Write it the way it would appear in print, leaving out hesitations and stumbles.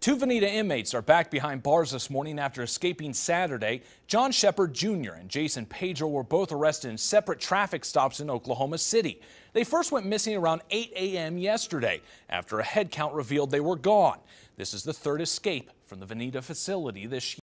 Two Veneta inmates are back behind bars this morning after escaping Saturday. John Shepard Jr. and Jason Pedro were both arrested in separate traffic stops in Oklahoma City. They first went missing around 8 a.m. yesterday after a head count revealed they were gone. This is the third escape from the Veneta facility this year.